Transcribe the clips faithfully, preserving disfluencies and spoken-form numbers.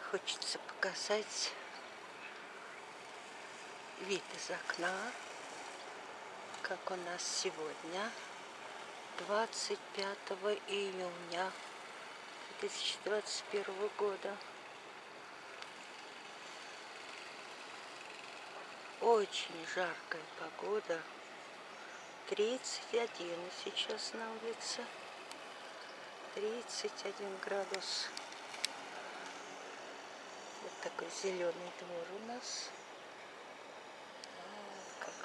Хочется показать вид из окна, как у нас сегодня, двадцать пятого июня две тысячи двадцать первого года. Очень жаркая погода, тридцать один сейчас на улице, тридцать один градус. Вот такой зеленый двор у нас. А, как...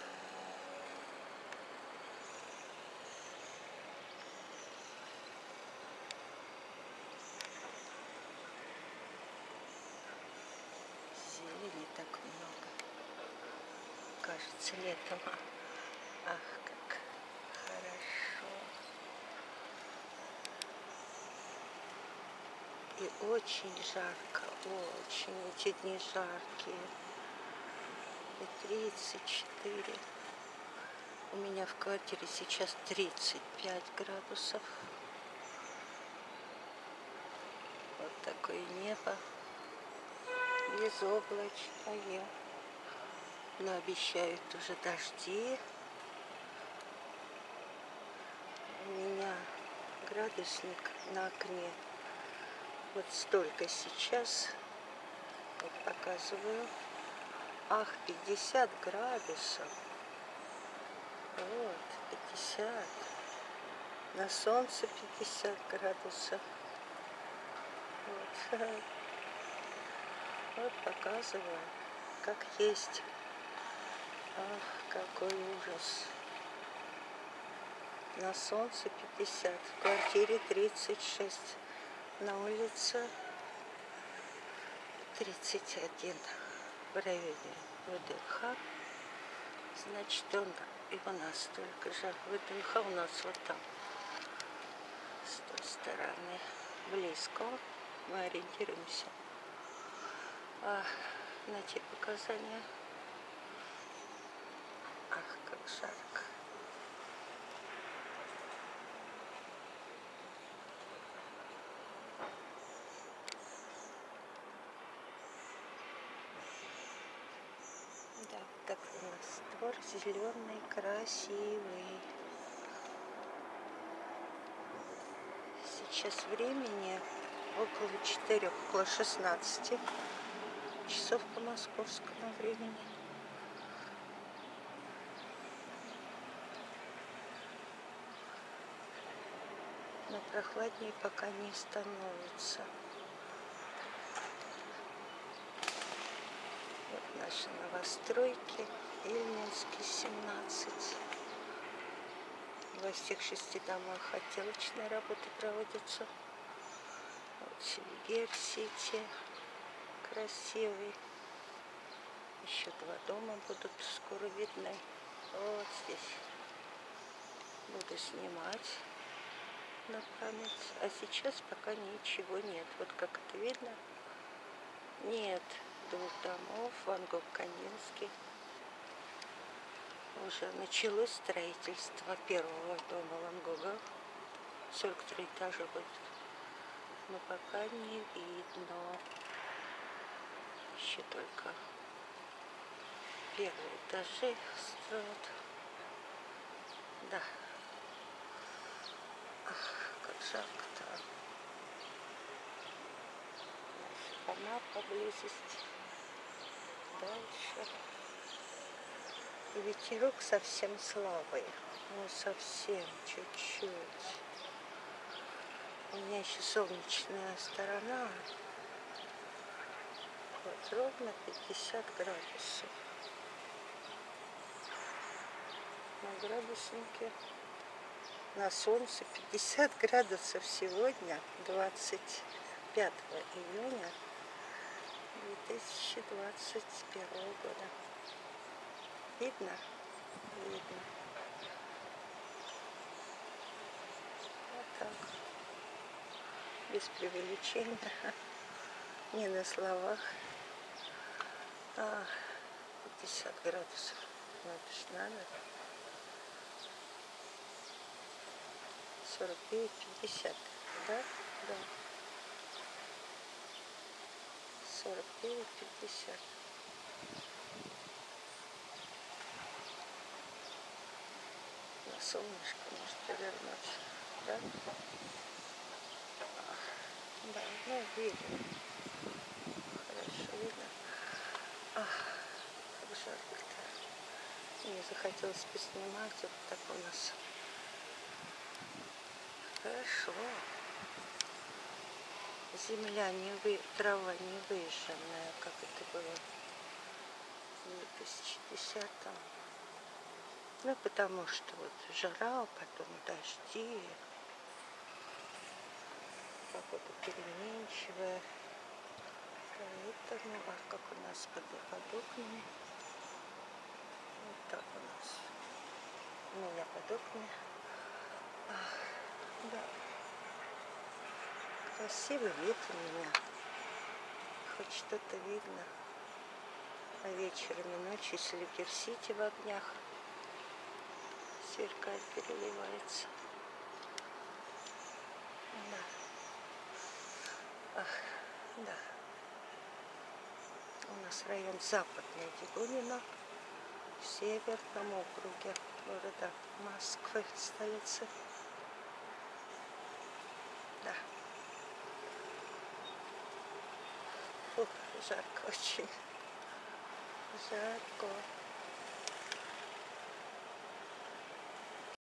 Зелени так много. Кажется, летом. Ах, как хорошо. И очень жарко, очень. Эти дни жаркие. И тридцать четыре. У меня в квартире сейчас тридцать пять градусов. Вот такое небо. Безоблачное. Но обещают уже дожди. У меня градусник на окне. Вот столько сейчас. Вот показываю. Ах, пятьдесят градусов. Вот, пятьдесят. На солнце пятьдесят градусов. Вот. Вот показываю, как есть. Ах, какой ужас. На солнце пятьдесят, в квартире тридцать шесть, на улице тридцать один. В районе ВДНХ. Значит, он и у нас только же. ВДНХ у нас вот там, с той стороны, близко. Мы ориентируемся а, на те показания. Ах, как жарко. Да, так у нас двор зеленый, красивый. Сейчас времени около четырех, около шестнадцати часов по московскому времени. Но прохладнее пока не становится. Вот наши новостройки. Ильинский, семнадцать. Во всех шести домах отделочные работы проводятся. Вот Селигер-Сити. Красивый. Еще два дома будут скоро видны. Вот здесь буду снимать на память. А сейчас пока ничего нет. Вот как это видно. Нет двух домов. Ван Гог, Канинский. Уже началось строительство первого дома Ван Гога. сорок три этажа будет. Но пока не видно. Еще только первые этажи строят. Да. Ах, как жарко-то. Дома поблизости. Дальше. И ветерок совсем слабый. Ну, совсем чуть-чуть. У меня еще солнечная сторона. Вот ровно пятьдесят градусов. На градуснике. На солнце пятьдесят градусов сегодня, двадцать пятого июня две тысячи двадцать первого года. Видно? Видно. Вот так. Без преувеличения. Не на словах. А, пятьдесят градусов. Ну, это ж надо. сорок девять, пятьдесят. Да? Да. сорок девять пятьдесят. На солнышко может повернуться, да? Да, ну видно. Хорошо видно. Ах, как жарко-то. Мне захотелось поснимать, вот так у нас. Хорошо. Земля не вы, трава не выжженная, как это было в две тысячи десятом. Ну, потому что вот жара, потом дожди. Погода переменчивая. Поэтому, а как у нас под, под окнами. Вот так у нас. У меня под окнами. Ах, да. Красивый вид у меня. Хоть что-то видно. А вечером и ночью, если Пир-Сити в огнях сверкает, переливается. Да. Ах, да. У нас район Западный Дегунина в Северном округе города Москвы, столицы. Да. Фух, жарко очень. Жарко.